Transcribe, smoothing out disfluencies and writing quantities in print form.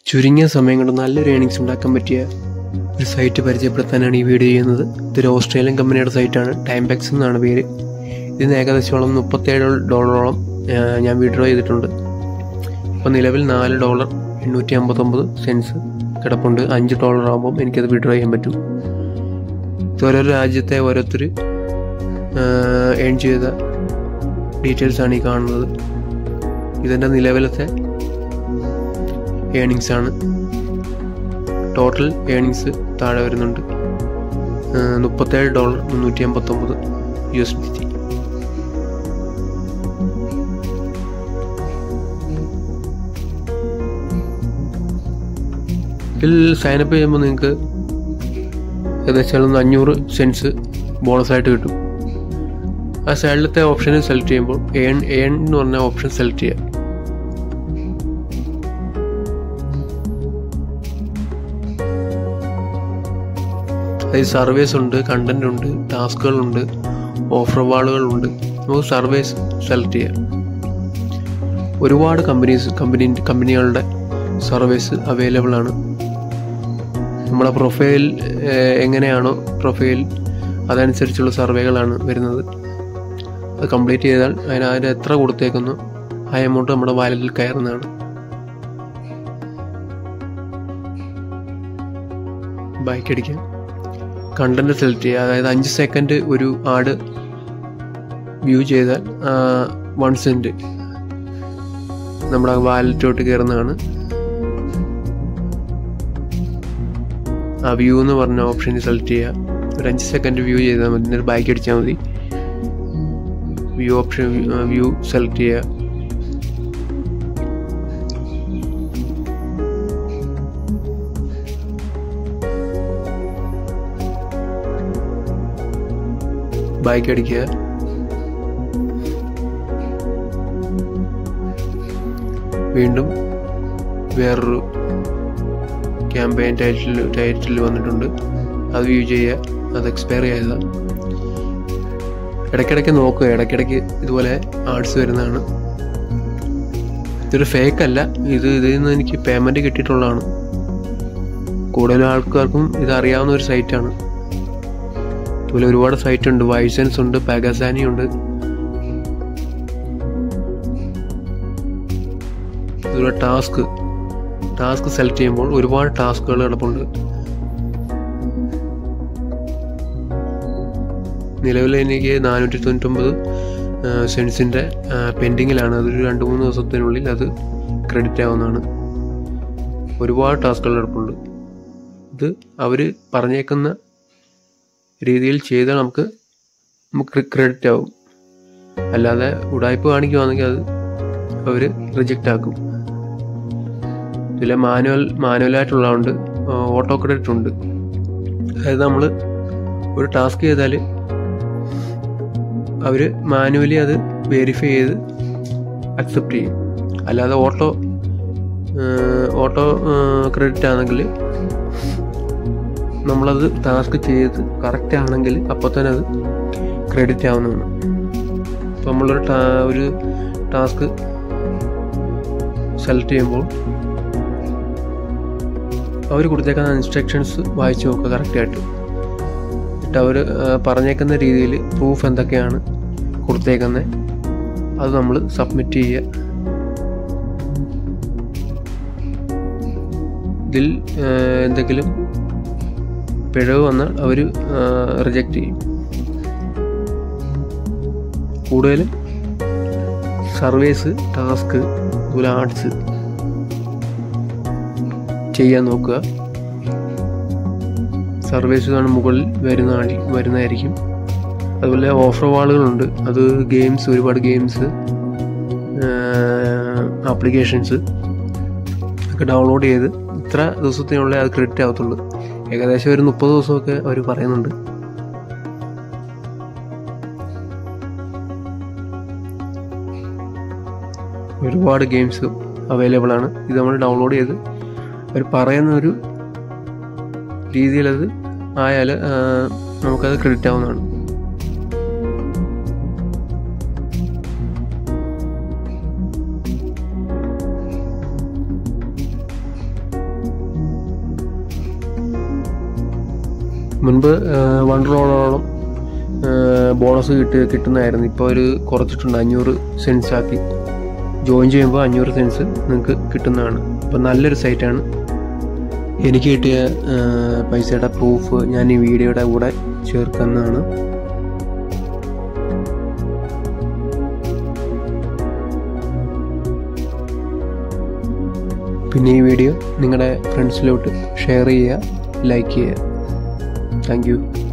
ചുരുങ്ങിയ സമയം കൊണ്ട് നല്ലൊരു ഏണിങ്സ് ഉണ്ടാക്കാൻ പറ്റിയ ഒരു സൈറ്റ് പരിചയപ്പെടുത്താനാണ് ഈ വീഡിയോ ചെയ്യുന്നത്. ഇതൊരു ഓസ്ട്രേലിയൻ കമ്പനിയുടെ സൈറ്റാണ്. ടൈംപെക്സ് എന്നാണ് പേര്. ഇതിന് ഏകദേശം $37 ഞാൻ വിഡ്രോ ചെയ്തിട്ടുണ്ട്. ഇപ്പോൾ നിലവിൽ $4.859 കിടപ്പുണ്ട്. $5 ആകുമ്പം എനിക്കത് വിഡ്രോ ചെയ്യാൻ പറ്റും. ഓരോ രാജ്യത്തെ ഓരോരുത്തർ ഏൺ ചെയ്ത ഡീറ്റെയിൽസാണ് ഈ കാണുന്നത്. ഇതിൻ്റെ നിലവിലത്തെ ഏണിങ്സ് ആണ്. ടോട്ടൽ ഏണിങ്സ് താഴെ വരുന്നുണ്ട്. $37.359. ഇതിൽ സൈനപ്പ് ചെയ്യുമ്പോൾ നിങ്ങൾക്ക് ഏകദേശം 500 സെൻസ് ബോണസായിട്ട് കിട്ടും. ആ സൈഡിലത്തെ ഓപ്ഷൻ സെലക്ട് ചെയ്യുമ്പോൾ ഏൺ എന്ന് പറഞ്ഞ ഓപ്ഷൻ സെലക്ട് ചെയ്യുക. അതായത് സർവേസ് ഉണ്ട്, കണ്ടന്റ് ഉണ്ട്, ടാസ്കുകളുണ്ട്, ഓഫർ വാളുകളുണ്ട്. നമുക്ക് സർവേസ് സെലക്ട് ചെയ്യാം. ഒരുപാട് കമ്പനികളുടെ സർവേസ് അവൈലബിൾ ആണ്. നമ്മളെ പ്രൊഫൈൽ എങ്ങനെയാണോ പ്രൊഫൈൽ അതനുസരിച്ചുള്ള സർവേകളാണ് വരുന്നത്. അത് കംപ്ലീറ്റ് ചെയ്താൽ അതിന് എത്ര കൊടുത്തേക്കുന്നു ആ എമൗണ്ട് നമ്മുടെ വാലറ്റിൽ കയറുന്നതാണ്. ബൈക്ക് അടിക്കാം. കണ്ടന്റ് സെലക്ട് ചെയ്യുക. അതായത് 5 സെക്കൻഡ് ഒരു ആഡ് വ്യൂ ചെയ്താൽ 1 സെന്റ് നമ്മുടെ വാലറ്റിലോട്ട് കയറുന്നതാണ്. ആ വ്യൂ എന്ന് പറഞ്ഞ ഓപ്ഷൻ സെലക്ട് ചെയ്യുക. ഒരു 5 സെക്കൻഡ് വ്യൂ ചെയ്താൽ മതി. എന്നിട്ട് ബൈക്ക് അടിച്ചാൽ മതി. വ്യൂ സെലക്ട് ചെയ്യുക. ബൈക്ക് അടിക്കുക. വീണ്ടും വേറൊരു ക്യാമ്പയിൻ ടൈറ്റിൽ വന്നിട്ടുണ്ട്. അത് വ്യൂ ചെയ്യുക. അത് എക്സ്പയർ ചെയ്ത ഇടയ്ക്കിടയ്ക്ക് നോക്കുക. ഇടയ്ക്കിടയ്ക്ക് ഇതുപോലെ ആഡ്സ് വരുന്നതാണ്. ഇതൊരു ഫേക്ക് അല്ല. ഇതിൽ നിന്ന് എനിക്ക് പേയ്മെൻറ്റ് കിട്ടിയിട്ടുള്ളതാണ്. കൂടുതൽ ആൾക്കാർക്കും ഇത് അറിയാവുന്ന ഒരു സൈറ്റാണ്. അതുപോലെ ഒരുപാട് സൈറ്റ് ഉണ്ട്. വൈസൻസ് ഉണ്ട്, പാഗസാനി ഉണ്ട്. അതുപോലെ ടാസ്ക് സെലക്ട് ചെയ്യുമ്പോൾ ഒരുപാട് ടാസ്കുകൾ കിടപ്പുണ്ട്. നിലവിൽ എനിക്ക് 499 സെൻസിൻ്റെ പെൻഡിങ്ങിലാണ്. അതൊരു 2-3 ദിവസത്തിനുള്ളിൽ അത് ക്രെഡിറ്റ് ആവുന്നതാണ്. ഒരുപാട് ടാസ്കുകൾ കിടപ്പുണ്ട്. ഇത് അവർ പറഞ്ഞേക്കുന്ന രീതിയിൽ ചെയ്താൽ നമുക്ക് ക്രെഡിറ്റ് ആവും. അല്ലാതെ ഉടായ്പ കാണിക്കുവാണെങ്കിൽ അത് അവർ റിജക്റ്റ് ആക്കും. ഇതിൽ മാനുവലായിട്ടുള്ളതുകൊണ്ട് ഓട്ടോ ക്രെഡിറ്റ് ഉണ്ട്. അതായത് നമ്മൾ ഒരു ടാസ്ക് ചെയ്താൽ അവർ മാനുവലി അത് വെരിഫൈ ചെയ്ത് അക്സെപ്റ്റ് ചെയ്യും. അല്ലാതെ ഓട്ടോ ക്രെഡിറ്റ് ആണെങ്കിൽ നമ്മളത് ടാസ്ക് ചെയ്ത് കറക്റ്റ് ആണെങ്കിൽ അപ്പോൾ തന്നെ അത് ക്രെഡിറ്റ് ആവുന്നതാണ്. അപ്പോൾ നമ്മളൊരു ടാസ്ക് സെലക്ട് ചെയ്യുമ്പോൾ അവർ കൊടുത്തേക്കുന്ന ഇൻസ്ട്രക്ഷൻസ് വായിച്ച് നോക്കുക കറക്റ്റായിട്ട്. എന്നിട്ട് അവർ പറഞ്ഞേക്കുന്ന രീതിയിൽ പ്രൂഫ് എന്തൊക്കെയാണ് കൊടുത്തേക്കുന്നത് അത് നമ്മൾ സബ്മിറ്റ് ചെയ്യുക. ഇതിൽ എന്തെങ്കിലും പിഴവ് വന്നാൽ അവർ റിജക്റ്റ് ചെയ്യും. കൂടുതലും സർവേസ്, ടാസ്ക്, അതുപോലെ ആർട്സ് ചെയ്യാൻ നോക്കുക. സർവീസാണ് മുകളിൽ വരുന്നതായിരിക്കും. അതുപോലെ ഓഫർ വാളുകളുണ്ട്. അത് ഒരുപാട് ഗെയിംസ്, ആപ്ലിക്കേഷൻസ് ഒക്കെ ഡൗൺലോഡ് ചെയ്ത് ഇത്ര ദിവസത്തിനുള്ളിൽ അത് ക്രെഡിറ്റ് ആവത്തുള്ളൂ. ഏകദേശം ഒരു 30 ദിവസമൊക്കെ അവർ പറയുന്നുണ്ട്. ഒരുപാട് ഗെയിംസ് അവൈലബിൾ ആണ്. ഇത് നമ്മൾ ഡൗൺലോഡ് ചെയ്ത് അവർ പറയുന്ന ഒരു രീതിയിലത് ആയാൽ നമുക്കത് ക്രെഡിറ്റ് ആവുന്നതാണ്. മുൻപ് $1 ബോണസ് കിട്ടുന്നതായിരുന്നു. ഇപ്പോൾ ഒരു കുറച്ചിട്ടുണ്ട്, 500 സെൻസ് ആക്കി. ജോയിൻ ചെയ്യുമ്പോൾ 500 സെൻസ് നിങ്ങൾക്ക് കിട്ടുന്നതാണ്. അപ്പോൾ നല്ലൊരു സൈറ്റാണ്. എനിക്ക് കിട്ടിയ പൈസയുടെ പ്രൂഫ് ഞാൻ ഈ വീഡിയോയുടെ കൂടെ ചേർക്കുന്നതാണ്. പിന്നെ ഈ വീഡിയോ നിങ്ങളുടെ ഫ്രണ്ട്സിലോട്ട് ഷെയർ ചെയ്യുക, ലൈക്ക് ചെയ്യുക. Thank U.